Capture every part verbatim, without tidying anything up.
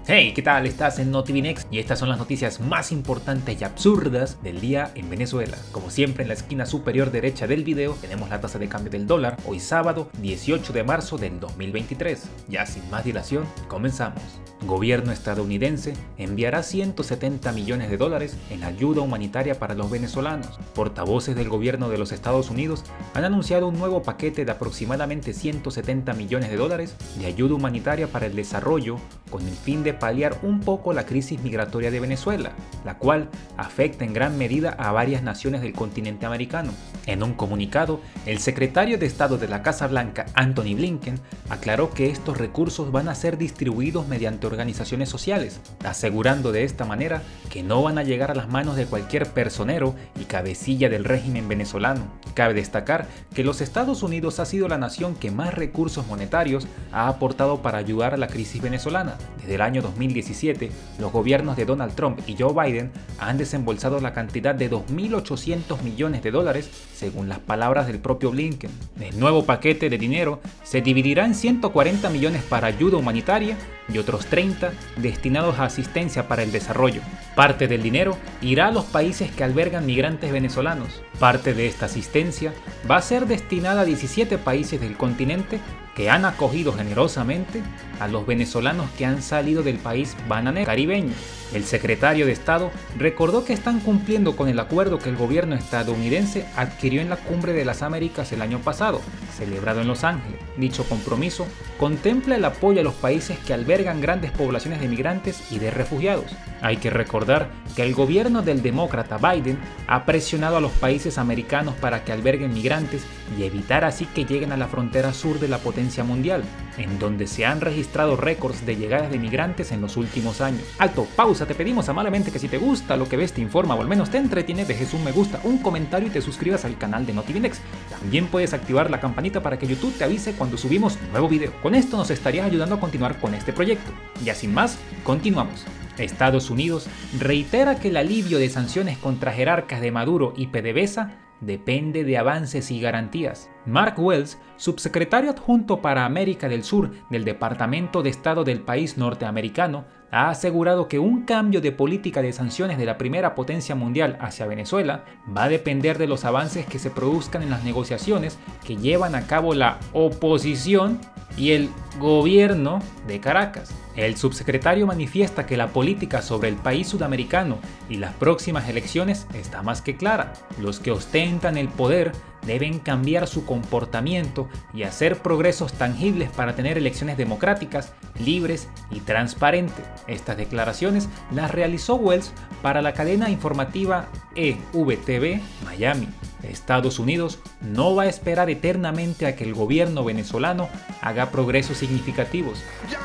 Hey, ¿qué tal? Estás en NotiVinex y estas son las noticias más importantes y absurdas del día en Venezuela. Como siempre, en la esquina superior derecha del video tenemos la tasa de cambio del dólar, hoy sábado dieciocho de marzo del dos mil veintitrés. Ya sin más dilación, comenzamos. Gobierno estadounidense enviará ciento setenta millones de dólares en ayuda humanitaria para los venezolanos. Portavoces del gobierno de los Estados Unidos han anunciado un nuevo paquete de aproximadamente ciento setenta millones de dólares de ayuda humanitaria para el desarrollo con el fin de paliar un poco la crisis migratoria de Venezuela, la cual afecta en gran medida a varias naciones del continente americano. En un comunicado, el secretario de Estado de la Casa Blanca, Antony Blinken, aclaró que estos recursos van a ser distribuidos mediante organizaciones sociales, asegurando de esta manera que no van a llegar a las manos de cualquier personero y cabecilla del régimen venezolano. Cabe destacar que los Estados Unidos ha sido la nación que más recursos monetarios ha aportado para ayudar a la crisis venezolana. Desde el año dos mil diecisiete, los gobiernos de Donald Trump y Joe Biden han desembolsado la cantidad de dos mil ochocientos millones de dólares, según las palabras del propio Blinken. El nuevo paquete de dinero se dividirá en ciento cuarenta millones para ayuda humanitaria y otros treinta destinados a asistencia para el desarrollo. Parte del dinero irá a los países que albergan migrantes venezolanos. Parte de esta asistencia va a ser destinada a diecisiete países del continente que han acogido generosamente a los venezolanos que han salido del país bananero caribeño. El secretario de Estado recordó que están cumpliendo con el acuerdo que el gobierno estadounidense adquirió en la Cumbre de las Américas el año pasado, celebrado en Los Ángeles. Dicho compromiso contempla el apoyo a los países que albergan grandes poblaciones de migrantes y de refugiados. Hay que recordar que el gobierno del demócrata Biden ha presionado a los países americanos para que alberguen migrantes y evitar así que lleguen a la frontera sur de la potencia mundial, en donde se han registrado récords de llegadas de migrantes en los últimos años. Alto, pausa, te pedimos amablemente que si te gusta lo que ves, te informa o al menos te entretiene, dejes un me gusta, un comentario y te suscribas al canal de NotiVinex. También puedes activar la campanita para que YouTube te avise cuando subimos nuevo video. Con esto nos estarías ayudando a continuar con este proyecto. Ya sin más, continuamos. Estados Unidos reitera que el alivio de sanciones contra jerarcas de Maduro y PDVSA depende de avances y garantías. Mark Wells, subsecretario adjunto para América del Sur del Departamento de Estado del país norteamericano, ha asegurado que un cambio de política de sanciones de la primera potencia mundial hacia Venezuela va a depender de los avances que se produzcan en las negociaciones que llevan a cabo la oposición y el gobierno de Caracas. El subsecretario manifiesta que la política sobre el país sudamericano y las próximas elecciones está más que clara. Los que ostentan el poder deben cambiar su comportamiento y hacer progresos tangibles para tener elecciones democráticas, libres y transparentes. Estas declaraciones las realizó Wells para la cadena informativa E V T V Miami. Estados Unidos no va a esperar eternamente a que el gobierno venezolano haga progresos significativos.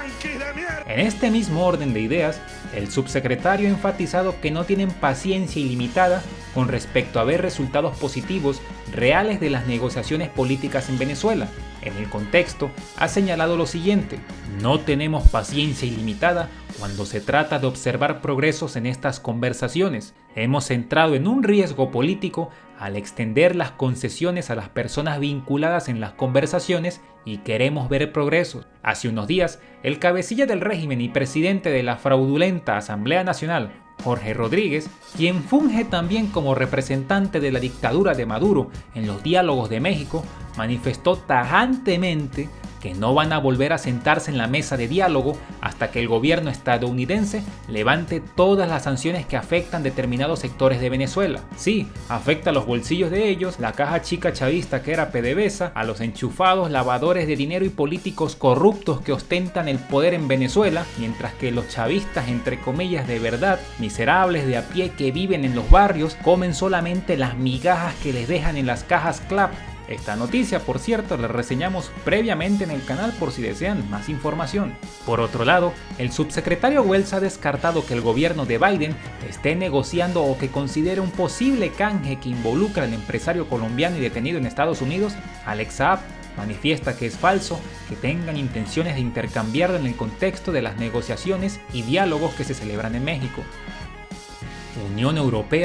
En este mismo orden de ideas, el subsecretario ha enfatizado que no tienen paciencia ilimitada con respecto a ver resultados positivos reales de las negociaciones políticas en Venezuela. En el contexto, ha señalado lo siguiente: no tenemos paciencia ilimitada cuando se trata de observar progresos en estas conversaciones. Hemos entrado en un riesgo político al extender las concesiones a las personas vinculadas en las conversaciones y queremos ver progresos. Hace unos días, el cabecilla del régimen y presidente de la fraudulenta Asamblea Nacional, Jorge Rodríguez, quien funge también como representante de la dictadura de Maduro en los diálogos de México, manifestó tajantemente que no van a volver a sentarse en la mesa de diálogo hasta que el gobierno estadounidense levante todas las sanciones que afectan determinados sectores de Venezuela. Sí, afecta a los bolsillos de ellos, la caja chica chavista que era PDVSA, a los enchufados lavadores de dinero y políticos corruptos que ostentan el poder en Venezuela, mientras que los chavistas, entre comillas de verdad, miserables de a pie que viven en los barrios, comen solamente las migajas que les dejan en las cajas CLAP. Esta noticia, por cierto, la reseñamos previamente en el canal por si desean más información. Por otro lado, el subsecretario Wells ha descartado que el gobierno de Biden esté negociando o que considere un posible canje que involucra al empresario colombiano y detenido en Estados Unidos, Alex Saab. Manifiesta que es falso que tengan intenciones de intercambiarlo en el contexto de las negociaciones y diálogos que se celebran en México. Unión Europea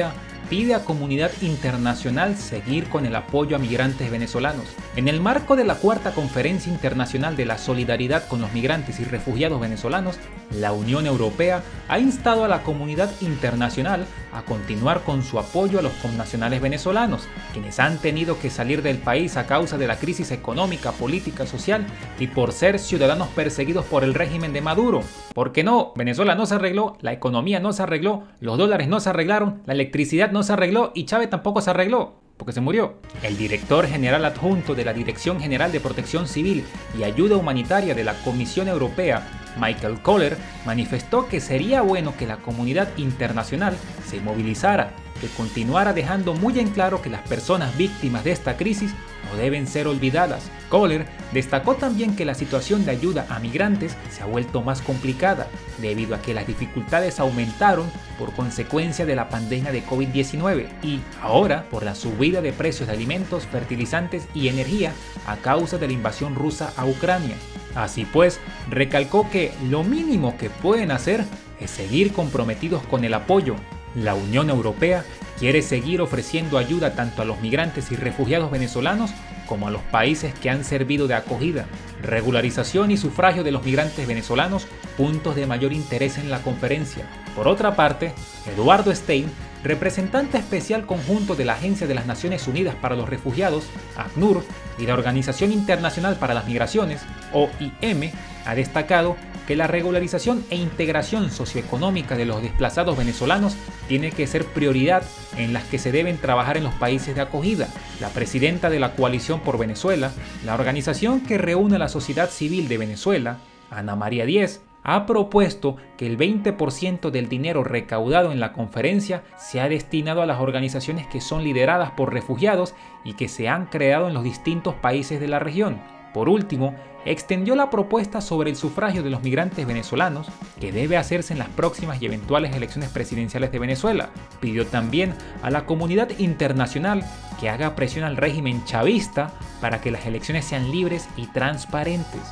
pide a comunidad internacional seguir con el apoyo a migrantes venezolanos. En el marco de la cuarta Conferencia Internacional de la Solidaridad con los Migrantes y Refugiados Venezolanos, la Unión Europea ha instado a la comunidad internacional a continuar con su apoyo a los connacionales venezolanos, quienes han tenido que salir del país a causa de la crisis económica, política, social y por ser ciudadanos perseguidos por el régimen de Maduro. Porque no, Venezuela no se arregló, la economía no se arregló, los dólares no se arreglaron, la electricidad no se arregló y Chávez tampoco se arregló, porque se murió. El director general adjunto de la Dirección General de Protección Civil y Ayuda Humanitaria de la Comisión Europea, Michael Kohler, manifestó que sería bueno que la comunidad internacional se movilizara, que continuara dejando muy en claro que las personas víctimas de esta crisis no deben ser olvidadas. Kohler destacó también que la situación de ayuda a migrantes se ha vuelto más complicada debido a que las dificultades aumentaron por consecuencia de la pandemia de COVID diecinueve y ahora por la subida de precios de alimentos, fertilizantes y energía a causa de la invasión rusa a Ucrania. Así pues, recalcó que lo mínimo que pueden hacer es seguir comprometidos con el apoyo. La Unión Europea quiere seguir ofreciendo ayuda tanto a los migrantes y refugiados venezolanos como a los países que han servido de acogida. Regularización y sufragio de los migrantes venezolanos, puntos de mayor interés en la conferencia. Por otra parte, Eduardo Stein, representante especial conjunto de la Agencia de las Naciones Unidas para los Refugiados, ACNUR, y la Organización Internacional para las Migraciones, O I M, ha destacado que la regularización e integración socioeconómica de los desplazados venezolanos tiene que ser prioridad en las que se deben trabajar en los países de acogida. La presidenta de la Coalición por Venezuela, la organización que reúne a la sociedad civil de Venezuela, Ana María Díez, ha propuesto que el veinte por ciento del dinero recaudado en la conferencia sea destinado a las organizaciones que son lideradas por refugiados y que se han creado en los distintos países de la región. Por último, extendió la propuesta sobre el sufragio de los migrantes venezolanos, que debe hacerse en las próximas y eventuales elecciones presidenciales de Venezuela. Pidió también a la comunidad internacional que haga presión al régimen chavista para que las elecciones sean libres y transparentes.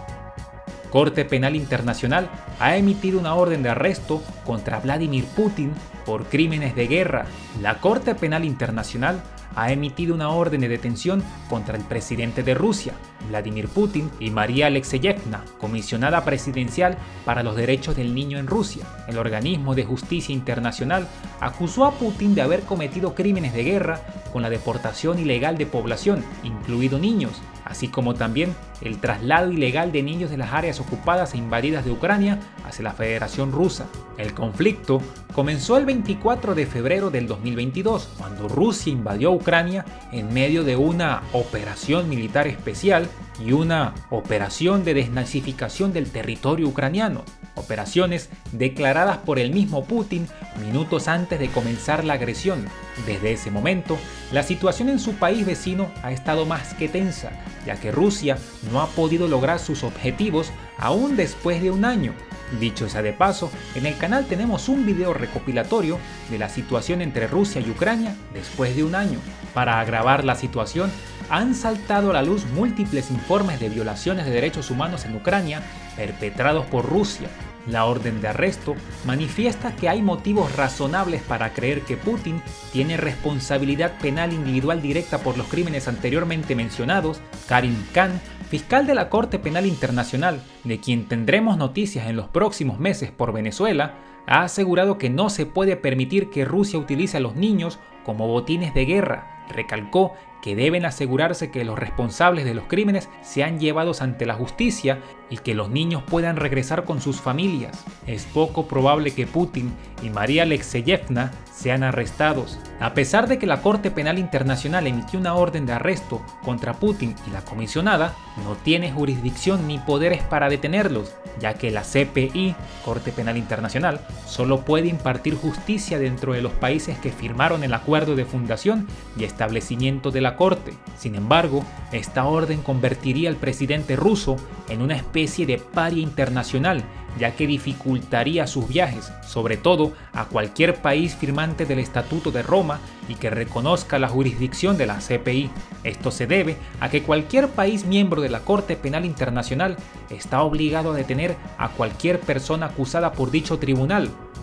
Corte Penal Internacional ha emitido una orden de arresto contra Vladimir Putin por crímenes de guerra. La Corte Penal Internacional ha emitido una orden de detención contra el presidente de Rusia, Vladimir Putin, y María Alexeyevna, comisionada presidencial para los derechos del niño en Rusia. El organismo de justicia internacional acusó a Putin de haber cometido crímenes de guerra con la deportación ilegal de población, incluidos niños, así como también el traslado ilegal de niños de las áreas ocupadas e invadidas de Ucrania hacia la Federación Rusa. El conflicto comenzó el veinticuatro de febrero del dos mil veintidós, cuando Rusia invadió Ucrania en medio de una operación militar especial y una operación de desnazificación del territorio ucraniano, operaciones declaradas por el mismo Putin minutos antes de comenzar la agresión. Desde ese momento, la situación en su país vecino ha estado más que tensa, ya que Rusia no ha podido lograr sus objetivos aún después de un año. Dicho sea de paso, en el canal tenemos un video recopilatorio de la situación entre Rusia y Ucrania después de un año. Para agravar la situación, han saltado a la luz múltiples informes de violaciones de derechos humanos en Ucrania perpetrados por Rusia. La orden de arresto manifiesta que hay motivos razonables para creer que Putin tiene responsabilidad penal individual directa por los crímenes anteriormente mencionados. Karim Khan, fiscal de la Corte Penal Internacional, de quien tendremos noticias en los próximos meses por Venezuela, ha asegurado que no se puede permitir que Rusia utilice a los niños como botines de guerra. Recalcó que deben asegurarse que los responsables de los crímenes sean llevados ante la justicia y que los niños puedan regresar con sus familias. Es poco probable que Putin y María Alexeyevna sean arrestados. A pesar de que la Corte Penal Internacional emitió una orden de arresto contra Putin y la comisionada, no tiene jurisdicción ni poderes para detenerlos, ya que la C P I, Corte Penal Internacional, solo puede impartir justicia dentro de los países que firmaron el acuerdo de fundación y establecimiento de la Corte. Sin embargo, esta orden convertiría al presidente ruso en una especie de paria internacional, ya que dificultaría sus viajes, sobre todo a cualquier país firmante del Estatuto de Roma y que reconozca la jurisdicción de la C P I. Esto se debe a que cualquier país miembro de la Corte Penal Internacional está obligado a detener a cualquier persona acusada por dicho tribunal.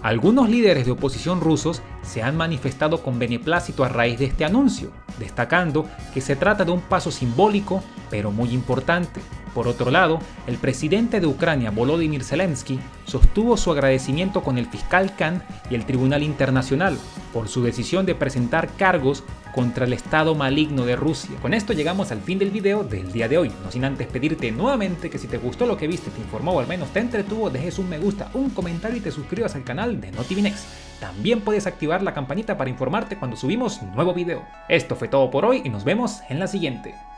Algunos líderes de oposición rusos se han manifestado con beneplácito a raíz de este anuncio, destacando que se trata de un paso simbólico, pero muy importante. Por otro lado, el presidente de Ucrania, Volodymyr Zelensky, sostuvo su agradecimiento con el fiscal Khan y el Tribunal Internacional por su decisión de presentar cargos contra el Estado maligno de Rusia. Con esto llegamos al fin del video del día de hoy, no sin antes pedirte nuevamente que si te gustó lo que viste, te informó o al menos te entretuvo, dejes un me gusta, un comentario y te suscribas al canal de NoTVNext. También puedes activar la campanita para informarte cuando subimos nuevo video. Esto fue todo por hoy y nos vemos en la siguiente.